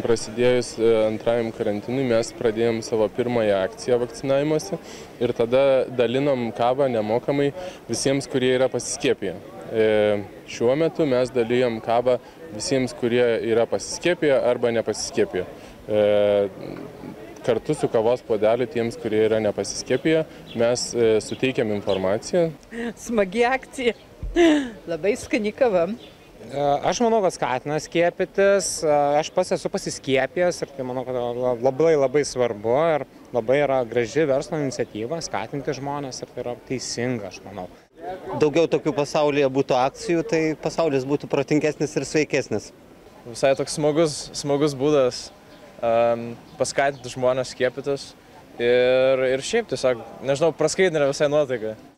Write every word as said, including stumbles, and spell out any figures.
prasidėjus antrajam karantinui mes pradėjom savo pirmąją akciją vakcinavimuose ir tada dalinom kavą nemokamai visiems, kurie yra pasiskiepiję. Šiuo metu mes dalijam kavą visiems, kurie yra pasiskiepiję arba nepasiskiepiję. Kartu su kavos puodeliu tiems, kurie yra nepasiskiepiję, mes suteikiam informaciją. Smagi akcija. Labai skani kava. Aš manau, kad skatina skiepytis. Aš pats esu pasiskiepijęs ir tai manau, kad labai labai svarbu ir labai yra graži verslo iniciatyva skatinti žmonės ir tai yra teisinga, aš manau. Daugiau tokių pasaulyje būtų akcijų, tai pasaulis būtų protingesnis ir sveikesnis. Visai toks smagus, smagus būdas um, paskatinti žmonės skiepytis ir, ir šiaip tiesiog, nežinau, praskaidina visai nuotaiką.